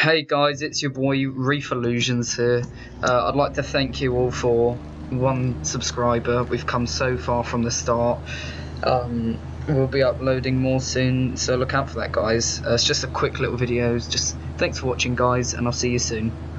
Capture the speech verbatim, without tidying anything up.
Hey guys, it's your boy rAeF IllusionZz here. Uh, I'd like to thank you all for one subscriber. We've come so far from the start. Um, we'll be uploading more soon, so look out for that, guys. Uh, it's just a quick little video. Just thanks for watching, guys, and I'll see you soon.